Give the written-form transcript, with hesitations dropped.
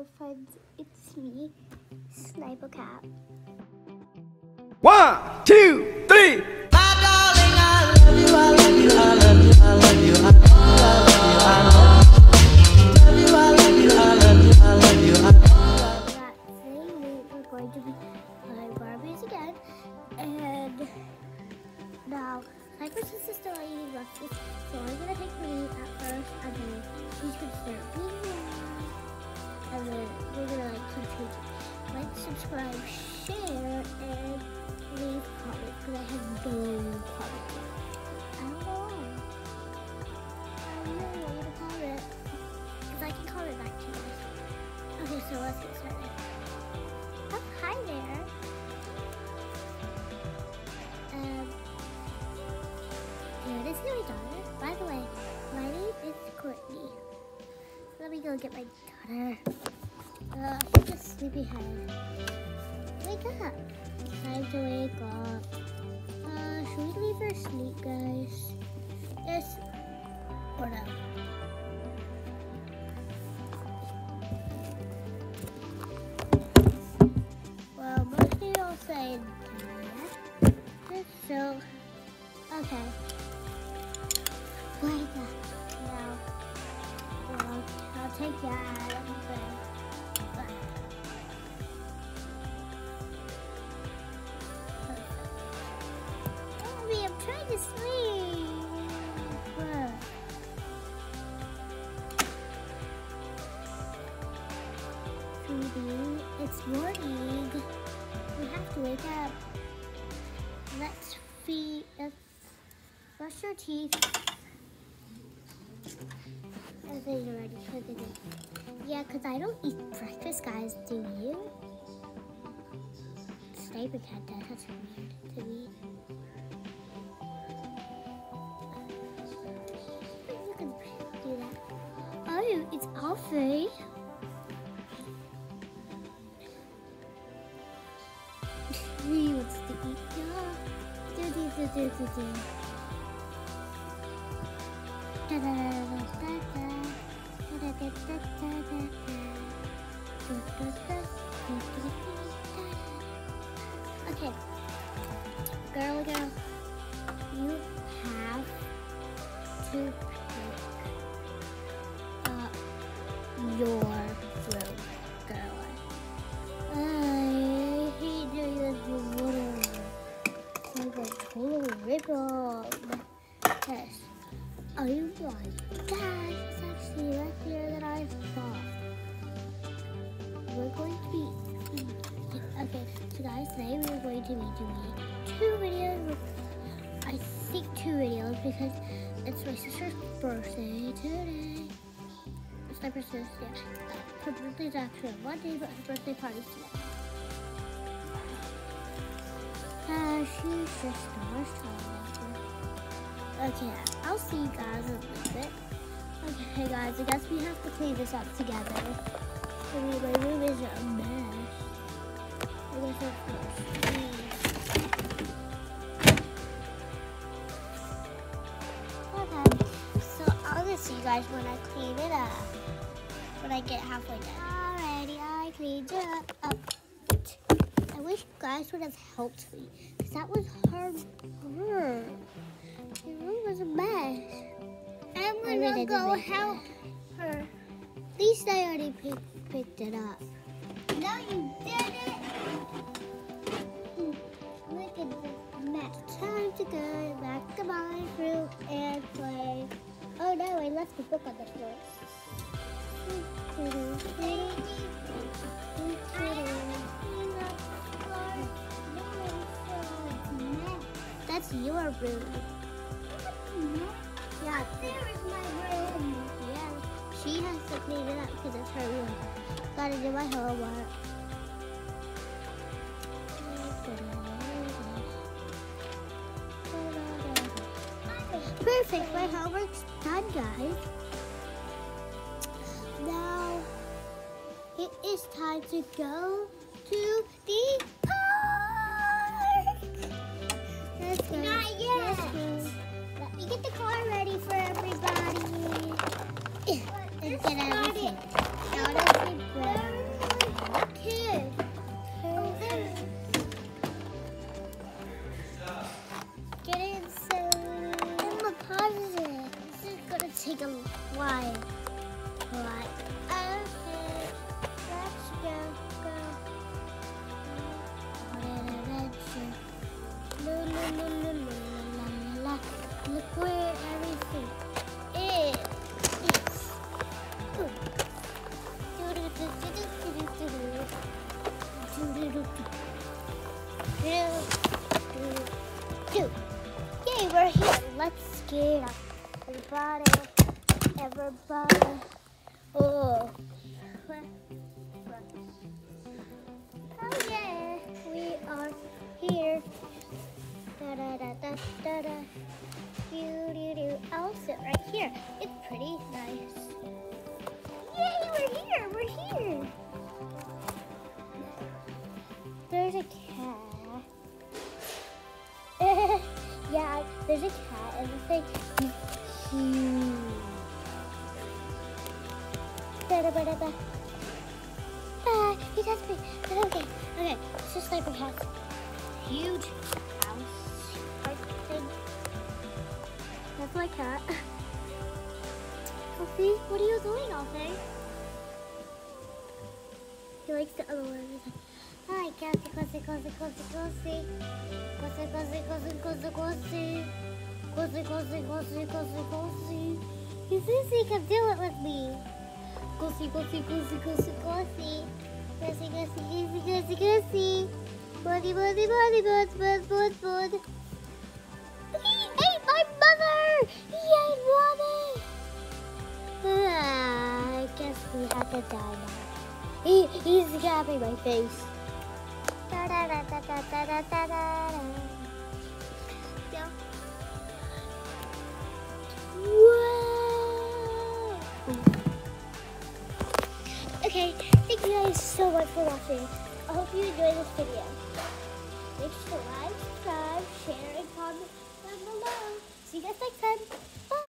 Hi friends, it's me, Sniper Cat. 1, 2, 3. My darling, I love you, I love you, I love you, I love you, I love you, I love you, I love you, I love you, I love you, I love you. Today we're going to be playing Barbies again, and now Sniper's sister are eating breakfast, so I'm gonna take me at first, and then she's gonna start being and then we're gonna keep changing. Like, subscribe, share, and leave comments because I have no comments. I don't know why. I really want you to comment because I can comment back to you guys. Okay, so let's get started. Oh, hi there. Yeah, this is my daughter. By the way, my name is Courtney. Let me go get my daughter. She's just sleepyhead. Wake up. Time to wake up. Should we leave her asleep, guys? Yes or no? Well, most of you all say yes. So, okay. Wake up. Now, well, I'll take you out of bed. Mommy, I'm trying to sleep. Sweetie, it's morning. We have to wake up. Let's brush your teeth. I think you're ready for the day. Yeah, because I don't eat breakfast, guys. Do you? Sniper Cat does. That's weird to me. You can do that. Oh, it's Alfie. He wants to eat. Okay, girl, you have to pick your room, girl. I hate doing this water. Like a total rip-off. Yes. Oh my gosh, it's actually luckier than I thought. We're going to be okay, so guys, today we're going to be doing 2 videos. I think 2 videos because it's my sister's birthday today. It's my sister's, yeah. Her birthday's actually on Monday, but her birthday party's today. She's just the worst time. Okay, I'll see you guys in a little bit. Okay, guys, I guess we have to clean this up together. I mean, my room is a mess. I guess that's okay, so I'll just see you guys when I clean it up. When I get halfway done. Alrighty, I cleaned it up. I wish you guys would have helped me, because that was hard work. The room was a mess. I'm gonna go help her. At least I already picked it up. No, you didn't. Look at this mess. Time to go back to my room and play. Oh no, I left the book on the floor. That's your room. Yeah, there is my room. Yeah, she has to clean it up because it's her room. Gotta do my homework. Perfect, my homework's done, guys. Now, it is time to go to the park. Let's go. Not yet. Let me get the car ready for everybody. And get everything out of the bed. get up. Everybody. Oh. Oh yeah, we are here. Da da da da da da. I'll sit right here. It's pretty nice. Yay, we're here. We're here. There's a cat. Yeah, there's a cat and it's like he's cute. Da-da-ba-da-ba. He touched me. But okay. Okay, it's just like a cat's huge house type thing. That's my cat. Elsie, what are you doing, Elsie? He likes the other one. He's like, hi, Cassie, Cassie, Cassie, Cassie, Cassie. Cassie, Cassie, Cassie, Cassie, Cassie. Cassie, Cassie, Cassie, Cassie, Cassie. You see, come do it with me. Cassie, Cassie, Cassie, Cassie, Cassie. Cassie, Cassie, Cassie, Cassie, Cassie. Buddy, buddy, buddy, bud, bud, bud, bud. He ate my mother! He ate Mommy! I guess we have to die now. He's grabbing my face. Da da da da da da da da da. Yeah. Whoa! Okay, thank you guys so much for watching. I hope you enjoyed this video. Make sure to like, subscribe, share, and comment down below. See you guys next time. Bye!